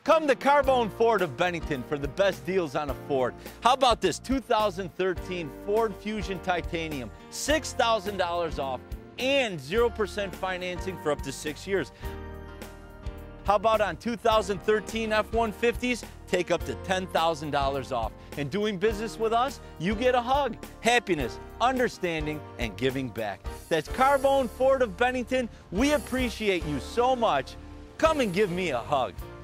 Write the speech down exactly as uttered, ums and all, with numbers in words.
Come to Carbone Ford of Bennington for the best deals on a Ford. How about this two thousand thirteen Ford Fusion Titanium, six thousand dollars off and zero percent financing for up to six years. How about on two thousand thirteen F one fifties, take up to ten thousand dollars off. And doing business with us, you get a hug, happiness, understanding, and giving back. That's Carbone Ford of Bennington. We appreciate you so much. Come and give me a hug.